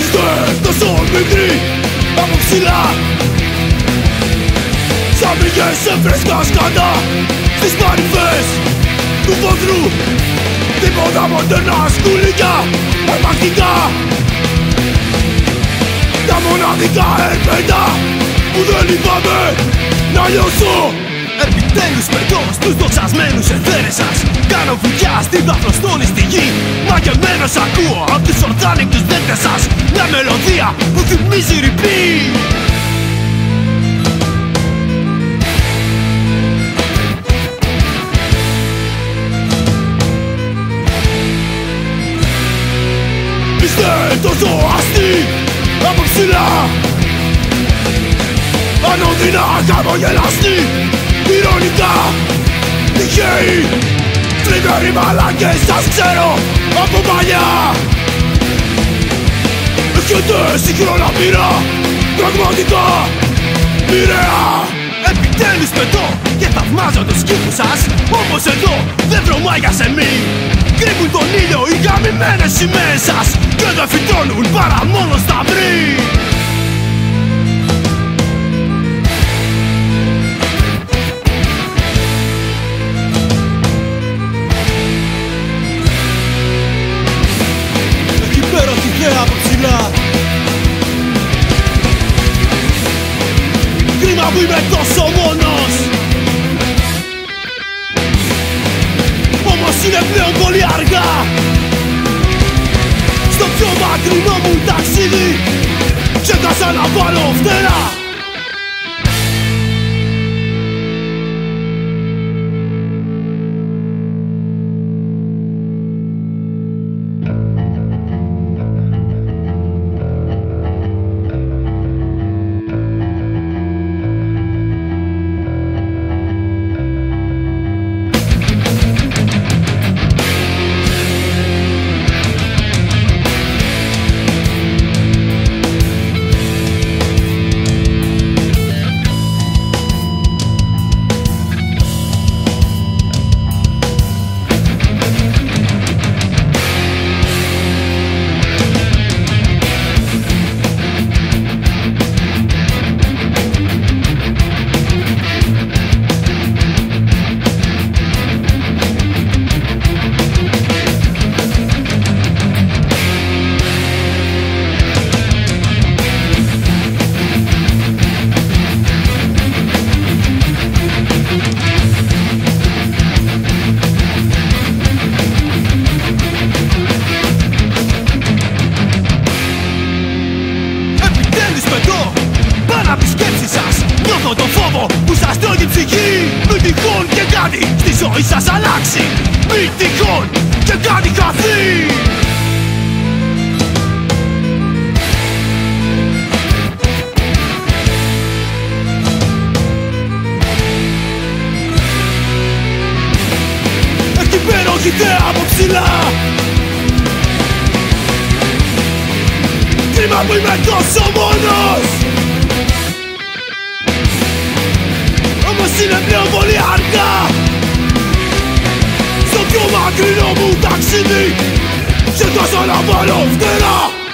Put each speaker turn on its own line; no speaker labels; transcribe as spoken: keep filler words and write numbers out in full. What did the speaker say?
Είστε τόσο μικροί από ψηλά, σαν πήγες σε φρέσκα σκάτα στις παρυφές του ποδρού. Τίποτα μοντέρνα σκουλίκια επακτικά, τα μοναδικά ερπέντα που δεν λυπάμαι να λιώσω.
Επιτέλους πετώ στους δοξασμένους εθέρες σας. Κάνω βουτιά στην δαφροστόνη στη γη. Μαγεμένος ακούω απ' τους ορθάνικτους δέκτες σας μια μελωδία που θυμίζει ρηπή.
Είστε τόσο αστεί από ψηλά, ανώδυνα χαμογελαστοί, ηρωνικά τυχαίοι, θλιβεροί μαλάκες σας ξέρω από παλιά. Έχετε σύγχρονα πείρα, πραγματικά μοιραία.
Επιτέλους πετώ και θαυμάζω τους κύχους σας, όπως εδώ δεν βρωμάει για σεμί. Κρύβουν τον ήλιο οι γαμημένες σημαίες σας και δεν φυτρώνουν παρά μόνο σταυροί.
Υπέροχη θέα από ψηλά,
κρίμα που είμαι τόσο μόνος, όμως είναι πλέον πολύ αργά. Στο πιο μακρινό μου ταξίδι ξέχασα να βάλω φτερά. Απ' τις σκέψεις σας νιώθω το φόβο που σας τρώγει ψυχή. Μην τυχόν και κάτι στη ζωή σας αλλάξει, μην τυχόν και κάτι χαθεί.
Έχει υπέροχη θέα από ψηλά, κρίμα που είμαι τόσο μόνος, όμως είναι πλέον πολύ αργά. Στο πιο μακρινό μου ταξίδι ξεχάσα να βάλω φτερά.